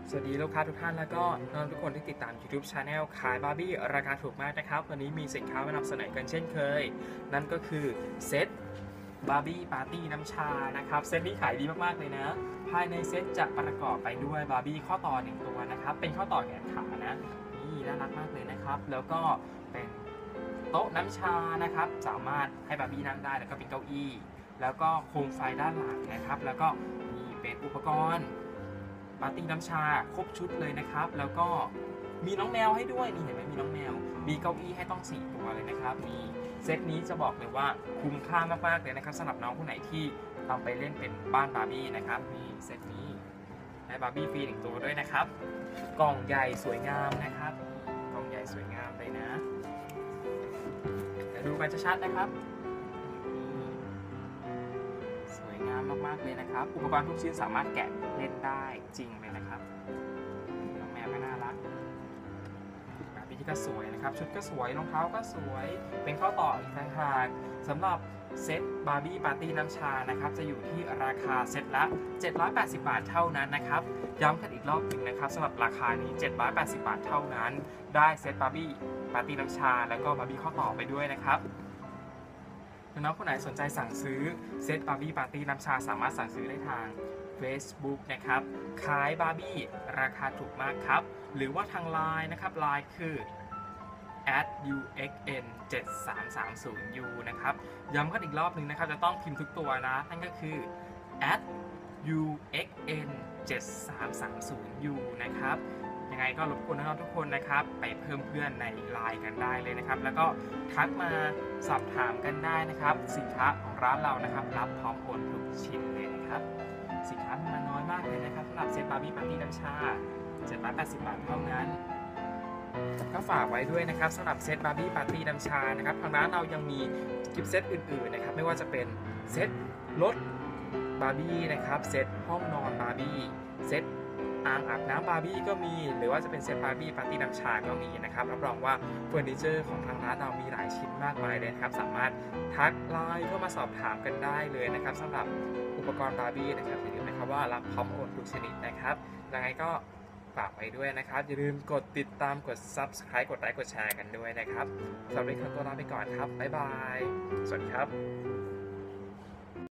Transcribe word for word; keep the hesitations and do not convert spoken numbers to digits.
สวัสดีลูกค้าทุกท่านแล้วก็น้องทุกคนที่ติดตาม YouTube Channel ขายบาร์บี้ราคาถูกมากนะครับวันนี้มีสินค้ามานำเสนอกันเช่นเคยนั่นก็คือเซตบาร์บี้ปาร์ตี้น้ำชานะครับเซตนี้ขายดีมากๆเลยนะภายในเซตจะประกอบไปด้วยบาร์บี้ข้อต่อหนึ่งตัวนะครับเป็นข้อต่อแขนขานะนี่น่ารักมากเลยนะครับแล้วก็เป็นโต๊ะน้ำชานะครับสามารถให้บาร์บี้นั่งได้แล้วก็เป็นเก้าอี้แล้วก็โคมไฟด้านหลังนะครับแล้วก็มีเป็นอุปกรณ์ปาร์ตี้น้ำชาครบชุดเลยนะครับแล้วก็มีน้องแมวให้ด้วยนี่เห็นไหมมีน้องแมวมีเก้าอี้ให้ต้องสี่ตัวเลยนะครับมีเซตนี้จะบอกเลยว่าคุ้มค่ามากๆเลยนะครับสำหรับน้องคนไหนที่ทำไปเล่นเป็นบ้านบาร์บี้นะครับมีเซตนี้ได้บาร์บี้ฟรีหนึ่งตัวด้วยนะครับกล่องใหญ่สวยงามนะครับกล่องใหญ่สวยงามเลยนะเดี๋ยวดูกันชัดๆนะครับสวยงามมากๆเลยนะครับอุปกรณ์ทุกชิ้นสามารถแกะเล่นได้จริงเลยนะครับน้องแมวก็น่ารักบาร์บี้ก็สวยนะครับชุดก็สวยรองเท้าก็สวยเป็นข้อต่ออีกต่างหากสำหรับเซตบาร์บี้ปาร์ตี้น้ำชานะครับจะอยู่ที่ราคาเซตละเจ็ดร้อยแปดสิบบาทเท่านั้นนะครับย้ำกันอีกรอบหนึ่งนะครับสำหรับราคานี้เจ็ดร้อยแปดสิบบาทเท่านั้นได้เซตบาร์บี้ปาร์ตี้น้ำชาแล้วก็บาร์บี้ข้อต่อไปด้วยนะครับน้องคนไหนสนใจสั่งซื้อเซตบาร์บี้ปาร์ตี้น้ำชาสามารถสั่งซื้อได้ทาง Facebook นะครับขายบาร์บี้ราคาถูกมากครับหรือว่าทาง ไลน์ นะครับ ไลน์ คือ แอท ยู เอ็กซ์ เอ็น เจ็ดสามสามศูนย์ ยู นะครับย้ำกันอีกรอบหนึ่งนะครับจะต้องพิมพ์ทุกตัวนะนั่นก็คือ แอท ยู เอ็กซ์ เอ็น เจ็ดสามสามศูนย์ ยู นะครับยังไงก็รบกวนน้องๆทุกคนนะครับไปเพิ่มเพื่อนใน ไลน์ กันได้เลยนะครับแล้วก็ทักมาสอบถามกันได้นะครับสินค้าของร้านเรานะครับรับพร้อมโอนทุกชิ้นเลยนะครับสินค้ามาน้อยมากเลยนะครับสำหรับเซตบาร์บี้ปาร์ตี้น้ำชาเจ็ดร้อยแปดสิบบาทเท่านั้นก็ฝากไว้ด้วยนะครับสำหรับเซตบาร์บี้ปาร์ตี้น้ำชานะครับทางร้านเรายังมีกิฟต์เซตอื่นๆนะครับไม่ว่าจะเป็นเซตรถบาร์บี้นะครับเซตห้องนอนบาร์บี้เซตอ่างอาบน้ำบาร์บี้ก็มีหรือว่าจะเป็นเซตบาร์บี้ปาร์ตี้น้ำชาก็มีนะครับรับรองว่าเฟอร์นิเจอร์ของทางร้านเรามีหลายชิ้นมากมายเลยครับสามารถทักไลน์เข้ามาสอบถามกันได้เลยนะครับสำหรับอุปกรณ์บาร์บี้นะครับอย่าลืมนะครับว่ารับพร้อมโอนทุกชนิดนะครับยังไงก็ฝากไว้ด้วยนะครับอย่าลืมกดติดตามกด ซับสไครบ์ กดไลค์กดแชร์กันด้วยนะครับสำหรับวันนี้ขอตัวลาไปก่อนครับบ๊ายบายสวัสดีครับ